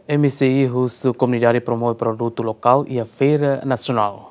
MCI Justo Comunidade promove produto local e a feira nacional.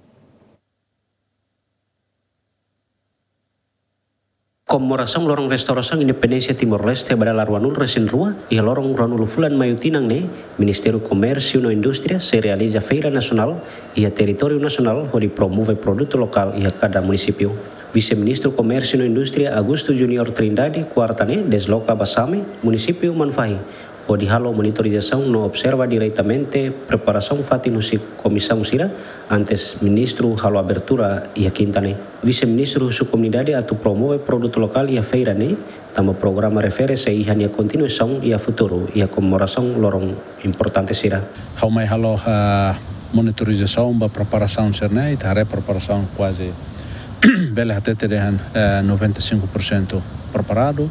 Komoração lorong restauração Independência Timor-Leste pada Ruanul Resin Rua e lorong Ruanul Fulan Mayutinang ne Ministério Comércio e Indústria se realiza feira nacional e a território nacional onde promove produto local e a cada município. Vice-Ministro Comércio e Indústria Augusto Junior Trindade Quartane desloca Basame, município Manfahi, onde halo monitorização não observa diretamente preparação fatinusi comissão sira antes ministro halo abertura e a quintane. Vice-Ministro su comunidade atu promove produto local e a feira ne tama programa refere se ihan a continuação e a futuro e a comemoração lorong importante sira. Mai halo monitorização ba preparação sirne itare preparação quase bela até terem 95% preparado,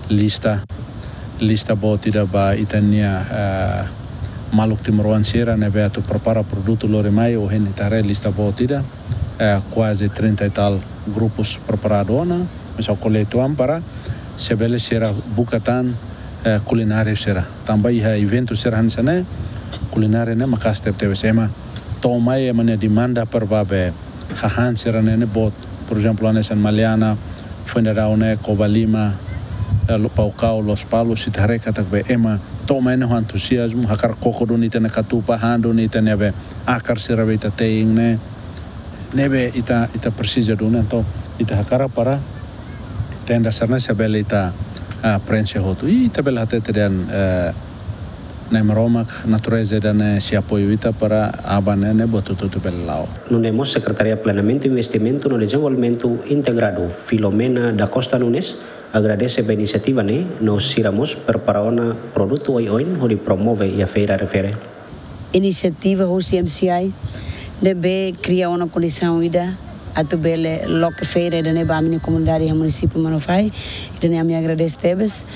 lista botida ba itania maluk timoruan sira neve tu prepara produto lore mai o hen itare lista botida quase 30 e tal grupos preparadona mas o coletuam para sebele sira bukatan culinário sira também evento sira hansane culinário ne makaste teve sema tomai emane demanda per babe hahan sira ne bot por exemplo nessa Maliana funeral ne Cobalima Paucau, Los Palos, Itareka, takbe ema, toma ene entusiasmo, hakar koko do nita na katupa hando nita nebe akar sirabe ita teing ne nebe ita precisa do então ita hakara para tenda sarna sabela ita prensa hotu ita bela hate terian na meromak natureza dan si apoio ita para abane ne botutu belau. Nunemos Secretaria Planeamento e Investimento no Desenvolvimento Integrado Filomena da Costa Nunes agradece a iniciativa ne nos siramos preparando produto oi-oin onde promove e a feira refere. Iniciativa o CMCI deve criar uma condição ida a tu bele loque feira da neba minha comunidade e município Manufai e da minha agradece tebes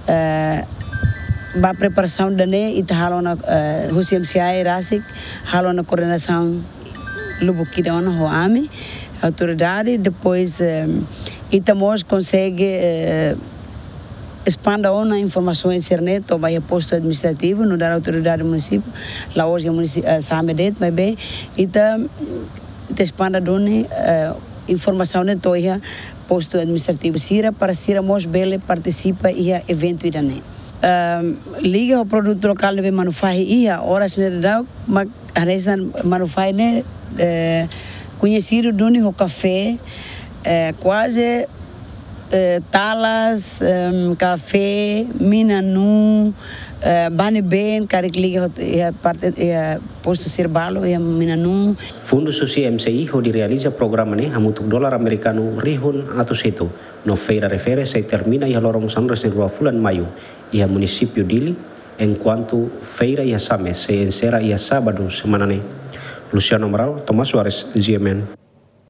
ba preparação da ne ita halona o CMCI rasik halona coordenação lubukida ona ho ami autoridade depois Itamos consegue expandir a informação em internet ou vai posto administrativo no da autoridade do município lá hoje o município sabe det mas bem ita expanda done informação ne toia posto administrativo sira para sira mos bele participa e evento idane liga o produto local de Manufai e horas ne da mas resan Manufai ne conhecido done o café quase talas, café, minanu, bani ben, karikliga parte posto sirbalo e minanu. Fundo Susi MCI onde realiza programa ne hamutuk dolar americano rihun atau seto. No feira refere se termina e a lorong Sanres Rua Fulan Maio e a município Dili enquanto feira e a Same se encerra e a sábado semana ne. Luciano Amaral, Tomás Soares, GMN.